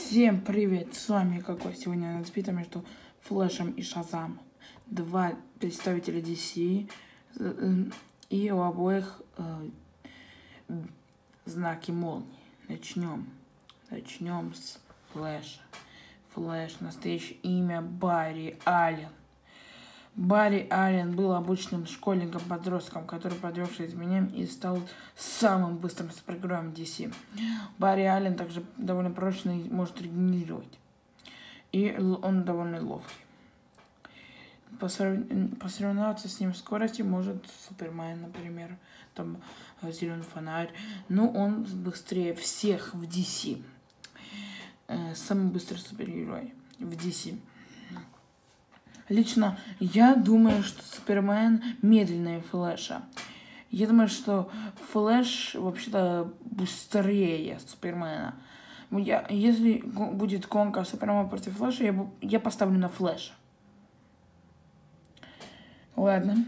Всем привет! С вами какой сегодня у нас битва между Флэшем и Шазам. Два представителя DC, и у обоих знаки молнии. Начнем с Флэша. Флэш, настоящее имя Барри Аллен. Барри Аллен был обычным школьником-подростком, который подвергся изменениям и стал самым быстрым супергероем DC. Барри Аллен также довольно прочный, может регенерировать. И он довольно ловкий. Посоревноваться с ним в скорости может Супермен, например, там Зеленый фонарь. Но он быстрее всех в DC. Самый быстрый супергерой в DC. Лично я думаю, что Супермен медленнее Флэша. Я думаю, что Флэш вообще-то быстрее Супермена. Если будет гонка Супермена против Флэша, я поставлю на Флэша. Ладно.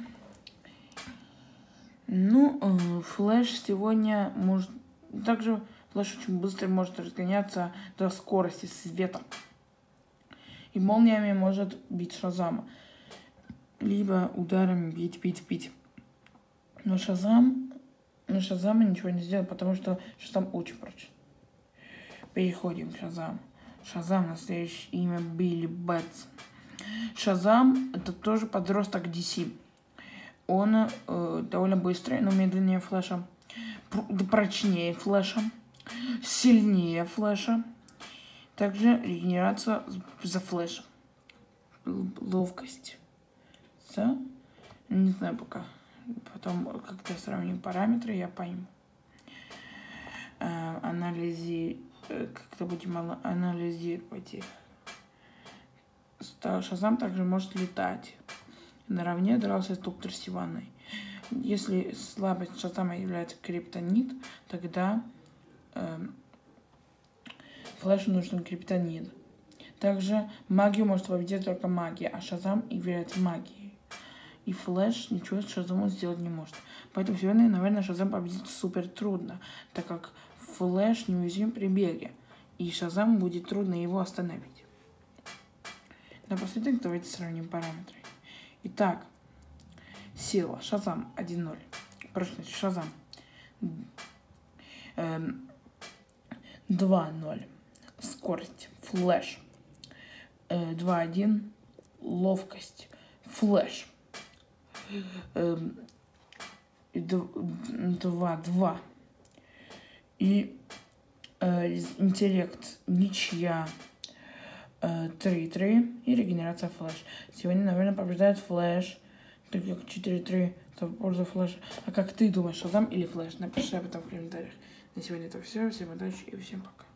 Флэш сегодня может... Также Флэш очень быстро может разгоняться до скорости света. И молниями может бить Шазама. Либо ударами бить. Но Шазама ничего не сделает, потому что Шазам очень прочный. Переходим к Шазаму. Шазам, настоящее имя Билли Бэтс. Шазам это тоже подросток DC. Он довольно быстрый, но медленнее Флэша. Прочнее Флэша. Сильнее Флэша. Также регенерация за Флэшем. Ловкость. Не знаю пока. Потом как-то сравним параметры, я пойму. Как-то будем анализировать их. Шазам также может летать. Наравне дрался с Доктор Сиванной. Если слабость Шазама является криптонит, тогда Флэшу нужен криптонит. Также магию может победить только магия, а Шазам является магией. И Флэш ничего с Шазамом сделать не может. Поэтому сегодня, наверное, Шазам победит супер трудно, так как Флэш неуязвим при беге. И Шазаму будет трудно его остановить. Напоследок давайте сравним параметры. Итак, сила Шазам 1-0. Прочность Шазам 2-0. Скорость Флэш 2-1. Ловкость Флэш 2-2. И интеллект ничья 3-3. И регенерация Флэш. Сегодня, наверное, побеждает Флэш. Так как 4-3 в пользу Флэша. А как ты думаешь, Шазам или Флэш? Напиши об этом в комментариях. На сегодня это все. Всем удачи и всем пока.